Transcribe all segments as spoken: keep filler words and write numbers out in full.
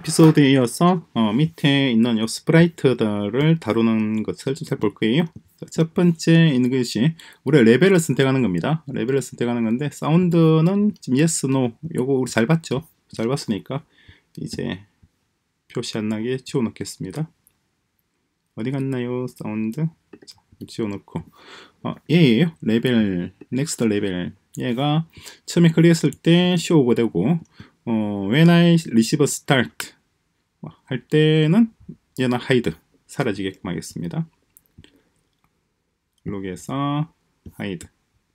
에피소드에 이어서 어, 밑에 있는 요 스프라이트들을 다루는 것을 좀 살펴볼 거예요. 자, 첫 번째 있는 것이 우리가 레벨을 선택하는 겁니다. 레벨을 선택하는 건데 사운드는 지금 yes, no 요거 우리 잘 봤죠? 잘 봤으니까 이제 표시 안 나게 지워 놓겠습니다. 어디 갔나요? 사운드 자, 지워 놓고 어, 얘예요. 레벨 넥스트 레벨 얘가 처음에 클릭했을 때 쇼가 되고 어, when I receive start 할 때는 얘는 hide 사라지게끔 하겠습니다. 로그에서 hide.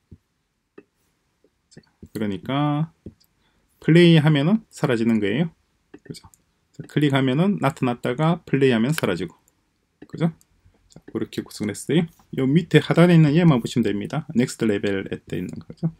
자, 그러니까 플레이 하면은 사라지는 거예요. 그죠? 자, 클릭하면은 나타났다가 플레이 하면 사라지고. 그죠? 자, 그렇게 구성을 했어요. 요 밑에 하단에 있는 얘만 보시면 됩니다. next level에 때 있는 거죠.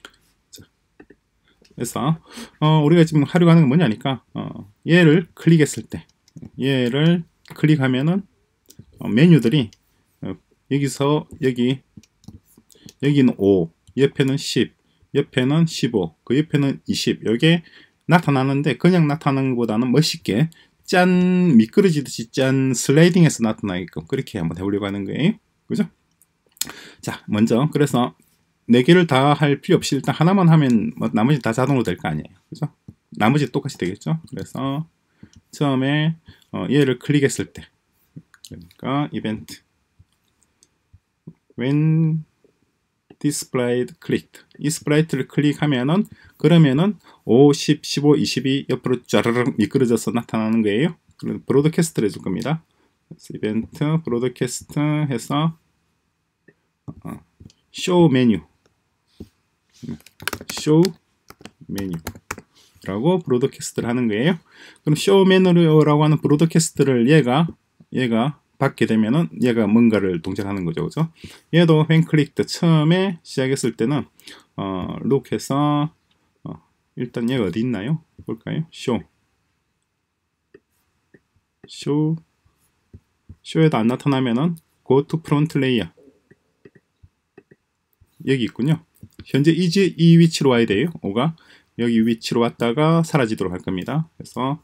그래서 어, 우리가 지금 하려고 하는 건 뭐냐니까 어, 얘를 클릭했을 때 얘를 클릭하면은 어, 메뉴들이 어, 여기서 여기 여기는 오, 옆에는 십, 옆에는 십오, 그 옆에는 이십 여기에 나타나는데 그냥 나타나는 것보다는 멋있게 짠 미끄러지듯이 짠 슬라이딩해서 나타나게끔 그렇게 한번 해보려고 하는 거예요. 그죠? 자, 먼저 그래서 네 개를 다 할 필요 없이 일단 하나만 하면 뭐 나머지 다 자동으로 될 거 아니에요. 그죠? 나머지 똑같이 되겠죠? 그래서 처음에 어, 얘를 클릭했을 때 그러니까 이벤트 when displayed clicked 이 스프라이트를 클릭하면은 그러면은 오, 십, 십오, 이십이 옆으로 쫘르륵 미끄러져서 나타나는 거예요. 그럼 브로드캐스트를 해줄 겁니다. 그래서 이벤트 브로드캐스트 해서 어, 쇼 메뉴 쇼 메뉴라고 브로드캐스트를 하는 거예요. 그럼 쇼 메뉴라고 하는 브로드캐스트를 얘가 얘가 받게 되면은 얘가 뭔가를 동작하는 거죠, 그죠? 얘도 when clicked 처음에 시작했을 때는 어, look해서 어, 일단 얘가 어디 있나요? 볼까요? show show show에도 안 나타나면은 go to front layer 여기 있군요. 현재 이제 이 위치로 와야 돼요. 오가 여기 위치로 왔다가 사라지도록 할 겁니다. 그래서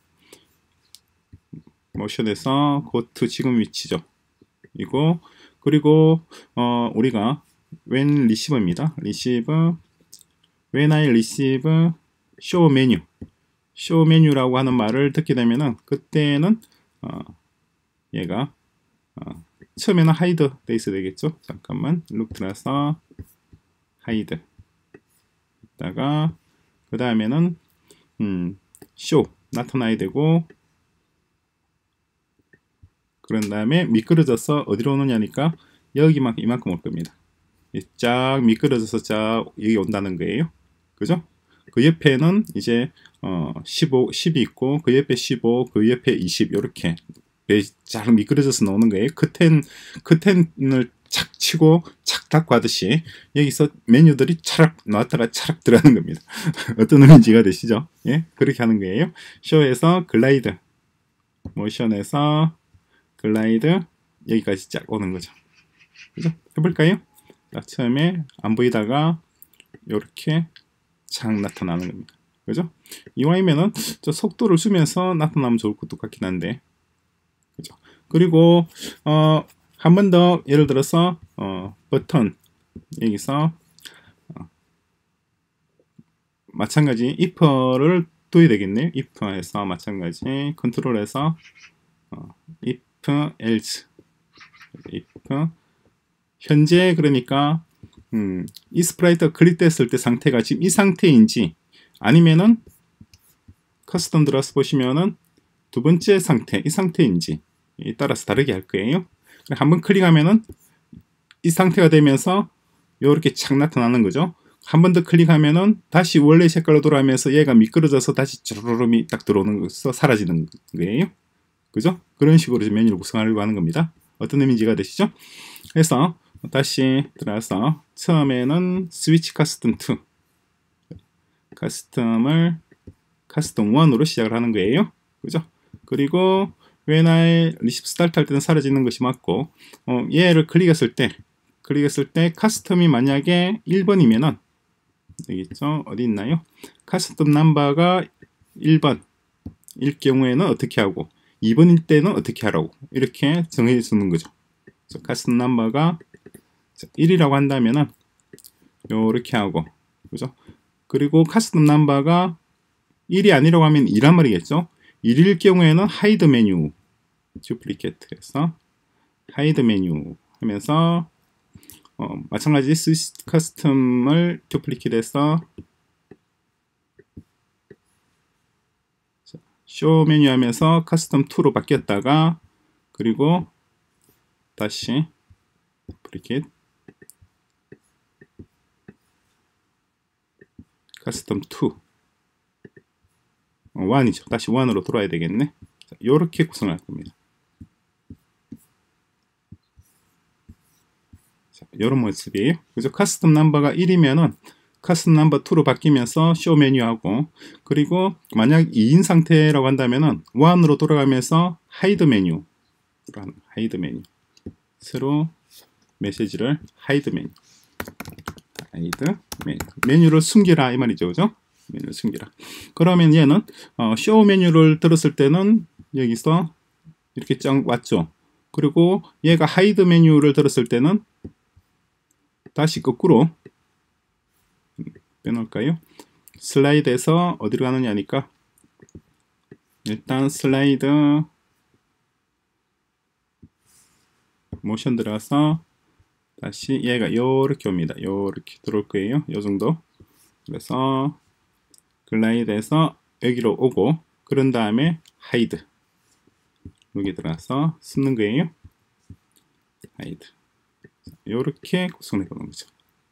모션에서 고트 지금 위치죠. 이거 그리고 어, 우리가 when receive입니다. receive when I receive show menu show menu라고 하는 말을 듣게 되면은 그때는 어, 얘가 어, 처음에는 hide 돼 있어야 되겠죠. 잠깐만 look 들어서 hide 다가 그 다음에는 음, show 나타나야 되고 그런 다음에 미끄러져서 어디로 오느냐니까 여기만 이만큼 올 겁니다. 쫙 미끄러져서 쫙 여기 온다는 거예요. 그죠? 그 옆에는 이제 어, 십오, 십이 있고 그 옆에 십오, 그 옆에 이십 이렇게 쫙 미끄러져서 나오는 거예요. 커튼, 커튼을 착 치고 착 닫고 하듯이 여기서 메뉴들이 차락 나왔다가 차락 들어가는 겁니다. 어떤 의미인지가 되시죠? 예, 그렇게 하는 거예요. 쇼에서 글라이드 모션에서 글라이드 여기까지 쫙 오는 거죠. 그죠? 해볼까요? 자, 처음에 안 보이다가 이렇게 착 나타나는 겁니다. 그죠? 이왕이면은 저 속도를 주면서 나타나면 좋을 것도 같긴 한데 그죠? 그리고 어 한 번 더 예를 들어서 어, 버튼 여기서 어, 마찬가지 if를 둬야 되겠네요. if 해서 마찬가지 컨트롤해서 어, if else if 현재 그러니까 음, 이 스프라이트가 클릭됐을 때 상태가 지금 이 상태인지 아니면은 커스텀 들어서 보시면은 두 번째 상태 이 상태인지 따라서 다르게 할 거예요. 한번 클릭하면은 이 상태가 되면서 이렇게 착 나타나는 거죠. 한 번 더 클릭하면은 다시 원래 색깔로 돌아가면서 얘가 미끄러져서 다시 쭈루루rum이 딱 들어오는 것에서 사라지는 거예요. 그죠? 그런 식으로 메뉴를 구성하려고 하는 겁니다. 어떤 의미인지가 되시죠? 그래서 다시 들어가서 처음에는 스위치 커스텀 이 커스텀을 커스텀 일으로 시작을 하는 거예요. 그죠? 그리고 when I receive start 할 때는 사라지는 것이 맞고 어, 얘를 클릭했을 때 클릭했을 때 커스텀이 만약에 일 번이면은 여기 있죠? 어디 있나요? 커스텀 넘버가 일 번 일 경우에는 어떻게 하고 이 번일 때는 어떻게 하라고 이렇게 정해 주는 거죠. 카스텀 넘버가 일이라고 한다면은 요렇게 하고 그죠? 그리고 카스텀 넘버가 일이 아니라고 하면 이란 말이겠죠. 일일 경우에는 하이드 메뉴 듀플리케이트에서 하이드 메뉴 하면서 어, 마찬가지 스위치 커스텀을 듀플리케이트해서 쇼 메뉴 하면서 커스텀 이로 바뀌었다가 그리고 다시 듀플리케이트 커스텀 이 일이죠. 다시 일으로 돌아야 되겠네. 자, 요렇게 구성할 겁니다. 자, 요런 모습이에요. 그래서 커스텀 넘버가 일이면은 커스텀 넘버 이로 바뀌면서 쇼 메뉴하고 그리고 만약 이인 상태라고 한다면은 일으로 돌아가면서 하이드 메뉴 하이드 메뉴 새로 메시지를 하이드 메뉴 하이드 메뉴 메뉴를 숨기라 이 말이죠. 그죠? 메뉴를 숨기라. 그러면 얘는 어, 쇼 메뉴를 들었을 때는 여기서 이렇게 쫙 왔죠. 그리고 얘가 하이드 메뉴를 들었을 때는 다시 거꾸로 빼놓을까요? 슬라이드에서 어디로 가느냐니까 일단 슬라이드 모션 들어가서 다시 얘가 요렇게 옵니다. 요렇게 들어올 거예요. 요 정도. 그래서 글라이드에서 여기로 오고 그런 다음에 하이드 여기 들어가서 숨는 거예요. 하이드 요렇게 구성해 보는 거죠.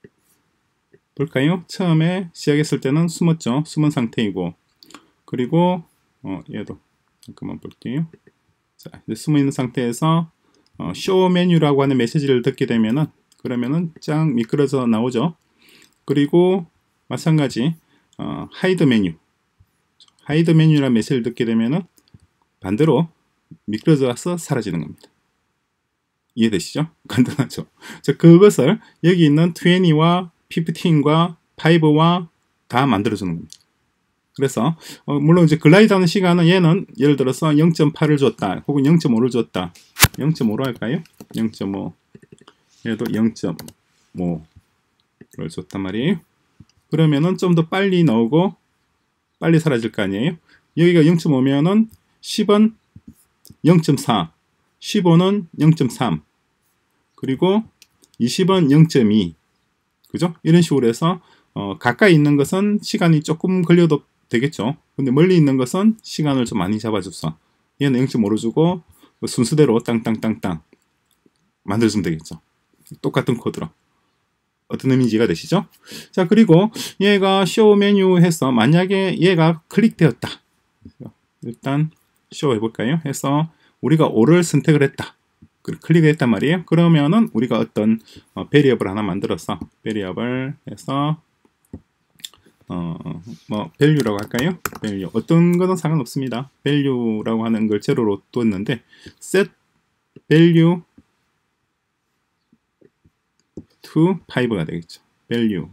볼까요? 처음에 시작했을 때는 숨었죠. 숨은 상태이고 그리고 어, 얘도 잠깐만 볼게요. 자, 이제 숨어 있는 상태에서 어, 쇼 메뉴라고 하는 메시지를 듣게 되면은 그러면은 쫙 미끄러져 나오죠. 그리고 마찬가지 어, 하이드 메뉴 하이드 메뉴라는 메시지를 듣게 되면은 반대로 미끄러져서 사라지는 겁니다. 이해되시죠? 간단하죠? 자, 그것을 여기 있는 이십와 십오과 오와 다 만들어주는 겁니다. 그래서 어, 물론 이제 글라이드 하는 시간은 얘는 예를 들어서 영 점 팔을 줬다 혹은 영 점 오를 줬다 영 점 오로 할까요? 영 점 오 얘도 영 점 오를 줬단 말이에요. 그러면은 좀 더 빨리 나오고 빨리 사라질 거 아니에요. 여기가 영 점 오면은 십은 영 점 사 십오는 영 점 삼 그리고 이십은 영 점 이 그죠? 이런 식으로 해서 어, 가까이 있는 것은 시간이 조금 걸려도 되겠죠. 근데 멀리 있는 것은 시간을 좀 많이 잡아줘서 얘는 영 점 오로 주고 순서대로 땅땅땅땅 만들어주면 되겠죠. 똑같은 코드로. 어떤 의미인지 이해가 되시죠? 자, 그리고 얘가 쇼 메뉴 해서 만약에 얘가 클릭되었다. 일단 쇼 해볼까요? 해서 우리가 오를 선택을 했다. 클릭을 했단 말이에요. 그러면은 우리가 어떤 어, 베리어블 하나 만들어서 베리어블 해서 어, 뭐 value라고 할까요? value 어떤 거는 상관없습니다. value라고 하는 걸 제로로 뒀는데 set value to 오가 되겠죠. value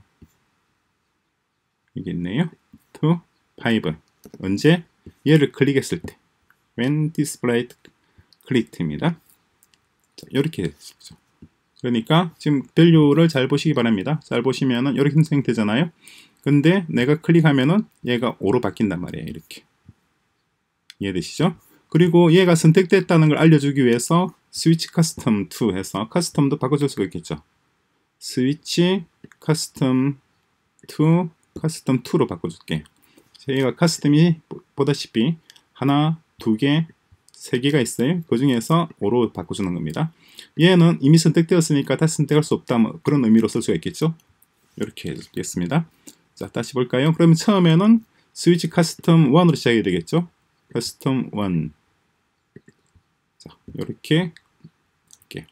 이게 있네요. to 오 언제? 얘를 클릭했을 때 when displayed clicked입니다. 자, 이렇게 됐죠. 그러니까 지금 value를 잘 보시기 바랍니다. 잘 보시면은 이렇게 생성되잖아요. 근데 내가 클릭하면은 얘가 오로 바뀐단 말이에요. 이렇게 이해되시죠? 그리고 얘가 선택됐다는 걸 알려주기 위해서 스위치 커스텀 이 해서 커스텀도 바꿔줄 수가 있겠죠. 스위치 커스텀 이 커스텀 이로 바꿔줄게. 얘가 커스텀이 보다시피 하나, 두 개, 세 개가 있어요. 그 중에서 오로 바꿔주는 겁니다. 얘는 이미 선택되었으니까 다시 선택할 수 없다. 뭐 그런 의미로 쓸 수가 있겠죠. 이렇게 해주겠습니다. 자, 다시 볼까요? 그러면 처음에는 스위치 커스텀 일으로 시작이 되겠죠. 커스텀 일. 자, 이렇게 할게요.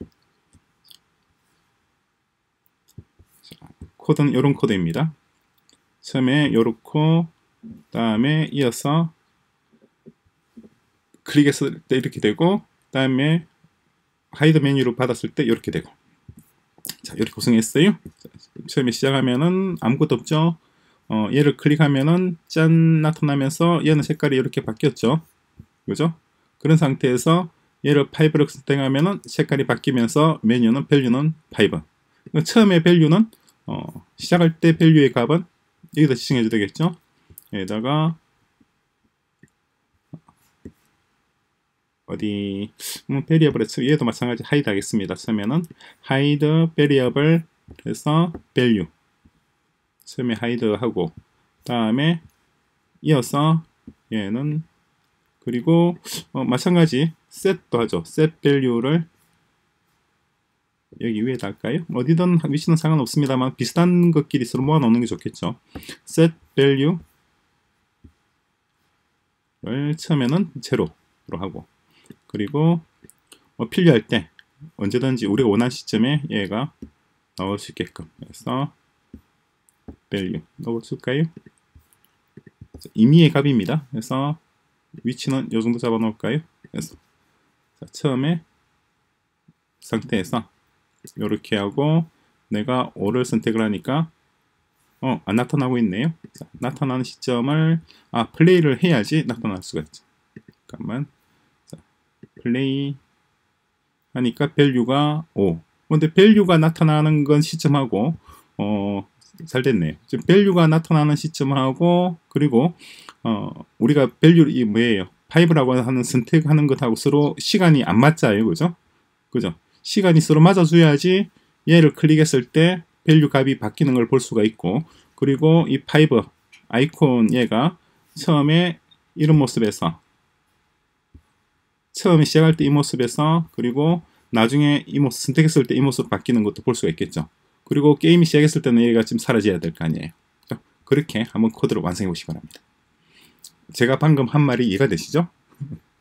자, 코드는 이런 코드입니다. 처음에 요렇고 다음에 이어서 클릭했을 때 이렇게 되고 다음에 하이드 메뉴로 받았을 때 이렇게 되고 자, 이렇게 구성했어요. 자, 처음에 시작하면은 아무것도 없죠. 어, 얘를 클릭하면은 짠 나타나면서 얘는 색깔이 이렇게 바뀌었죠. 그죠? 그런 상태에서 얘를 파이브로 선택하면은 색깔이 바뀌면서 메뉴는 밸류는 파이브. 처음에 밸류는 어, 시작할 때 밸류의 값은 여기다 지정해도 되겠죠? 여기다가 어디 음, 베리어블에 얘도 마찬가지 하이드 하겠습니다. 처음에는 하이드 베리어블 해서 밸류 처음에 하이드 하고 다음에 이어서 얘는 그리고 어, 마찬가지 set도 하죠. set value를 여기 위에다 할까요? 어디든 위치는 상관없습니다만 비슷한 것끼리 서로 모아 놓는 게 좋겠죠. set value를 처음에는 제로로 하고 그리고 뭐 필요할 때 언제든지 우리가 원하는 시점에 얘가 나올 수 있게끔 해서 value 넣어줄까요? 임의의 값입니다. 그래서 위치는 이 정도 잡아 놓을까요? 그래서 자, 처음에 상태에서 이렇게 하고 내가 오를 선택을 하니까 어, 안 나타나고 있네요. 자, 나타나는 시점을 아 플레이를 해야지 나타날 수가 있죠. 잠깐만. 자, 플레이 하니까 밸류가 오. 근데 밸류가 나타나는 건 시점하고 어, 잘 됐네요. 지금 밸류가 나타나는 시점하고 그리고 어, 우리가 밸류 이 뭐예요? 파이브라고 하는 선택하는 것하고 서로 시간이 안 맞자요. 그죠? 그죠? 시간이 서로 맞아줘야지 얘를 클릭했을 때 밸류 값이 바뀌는 걸 볼 수가 있고 그리고 이 파이브 아이콘 얘가 처음에 이런 모습에서 처음에 시작할 때 이 모습에서 그리고 나중에 이 모습 선택했을 때 이 모습 바뀌는 것도 볼 수가 있겠죠. 그리고 게임이 시작했을 때는 얘가 지금 사라져야 될 거 아니에요. 그렇게 한번 코드를 완성해 보시기 바랍니다. 제가 방금 한 말이 이해가 되시죠?